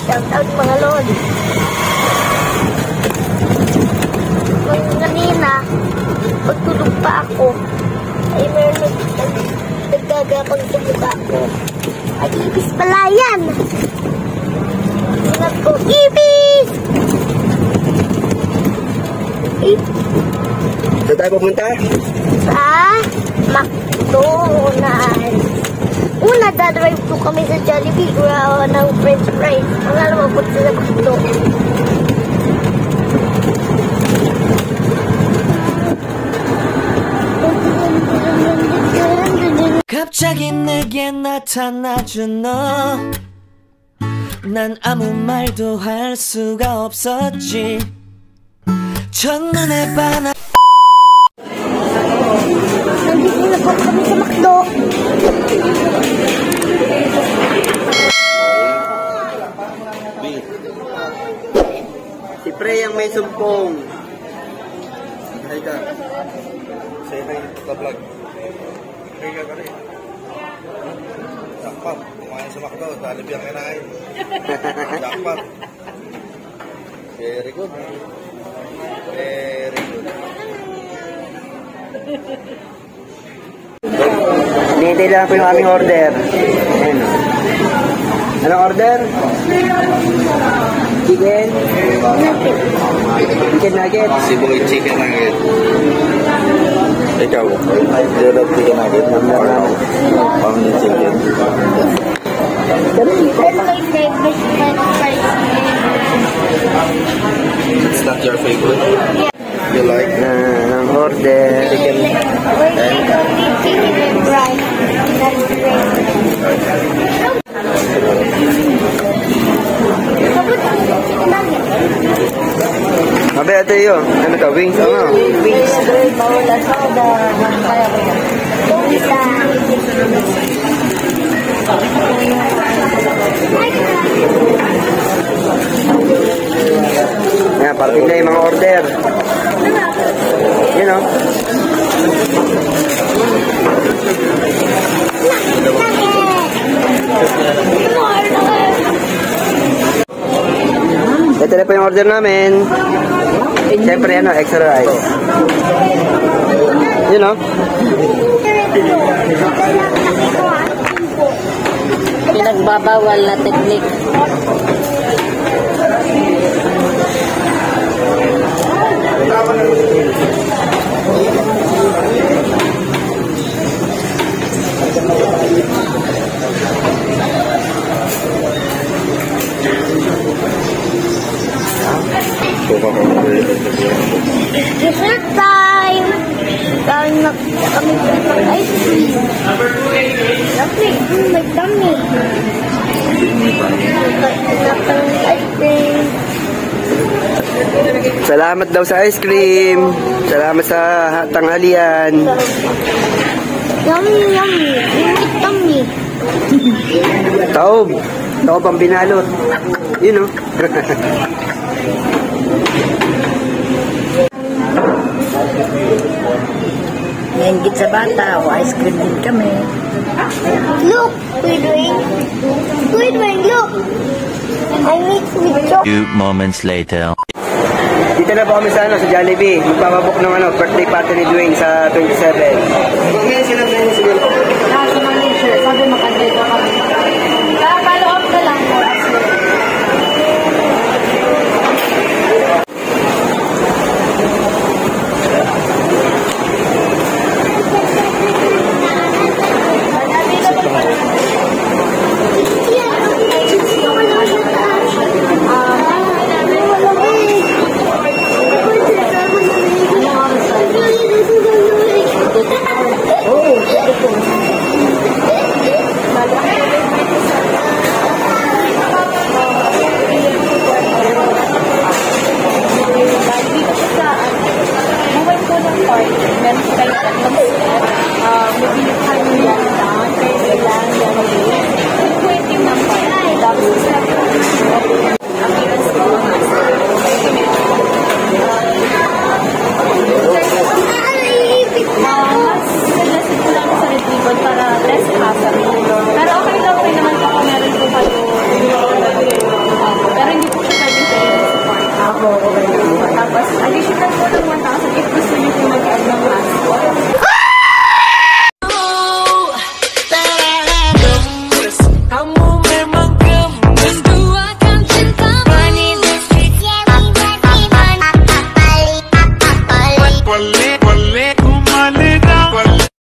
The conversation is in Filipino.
Shout out mga lodi. Kanina, pagtulog pa ako, ay meron naggagapang sa mukha ko. Ay, ibis pala yan! Sinat ko, ibis! Saan tayo pupunta? Sa McDonald's. Una, dadrive po kami sa Jollibee. Gawa ng french fries. Pangalawa po sila gusto. 갑자기 내게 나타나준 너 난 아무 말도 할 수가 없었지 첫눈에 반한 Nandito na po kami sa McDo. Si Pre ang may sumpong. Ay ka. Say hi sa vlog. Ay ka rin. Jackpot. Kumain sa McDo. Jollibee ang kinain. Jackpot. Very good. Very good. Hinihintay lang po yung aming order. Ayan. Anong order? Chicken? Chicken nugget? Siboy chicken nugget. Ikaw? Zero chicken nugget? Family chicken. That's my favorite french fries. It's not your favorite? Yeah. You like ang order? Chicken. Chicken and rice. That's great. Abe, ate yun. Ano to? Wings? Ano? Wings. Mawala soda. Kaya ko yan. Yan, parting na yung mga order. You know? Ito na po yung order namin. Siyempre, ano, extra rice. You know? Pinagbabawal na teknik. Dessert time! Kami ng ice cream. Lovely. My tummy. Ice cream. Salamat daw sa ice cream. Salamat sa tanghalian. Yummy, yummy. Tummy. Taob. Taob ang binalot. You know? Nainggit sa bata, o ice cream din kami. Look, Squidward, look! I mix with chocolate. Few moments later. Dito na po kami sa Jollibee. Magpapabok ng birthday party ni Dwayne sa 27.